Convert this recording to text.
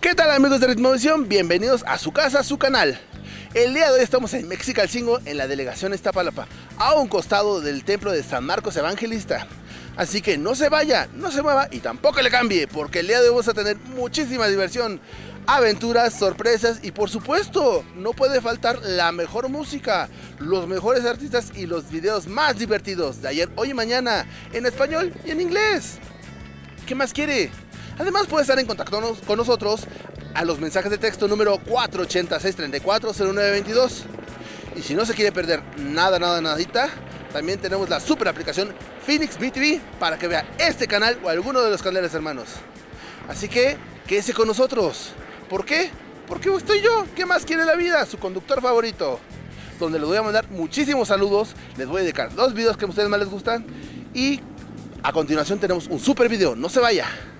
¿Qué tal, amigos de Ritmovisión? Bienvenidos a su casa, a su canal. El día de hoy estamos en Mexicalcingo, en la delegación Iztapalapa, a un costado del templo de San Marcos Evangelista. Así que no se vaya, no se mueva y tampoco le cambie, porque el día de hoy vamos a tener muchísima diversión, aventuras, sorpresas y por supuesto, no puede faltar la mejor música, los mejores artistas y los videos más divertidos de ayer, hoy y mañana, en español y en inglés. ¿Qué más quiere? Además puede estar en contacto con nosotros a los mensajes de texto número 480-634-0922. Y si no se quiere perder nadita, también tenemos la super aplicación Phoenix BTV para que vea este canal o alguno de los canales hermanos. Así que quédese con nosotros. ¿Por qué? Porque estoy yo. ¿Qué más quiere la vida? Su conductor favorito. Donde les voy a mandar muchísimos saludos. Les voy a dedicar 2 videos que a ustedes más les gustan. Y a continuación tenemos un super video. No se vaya.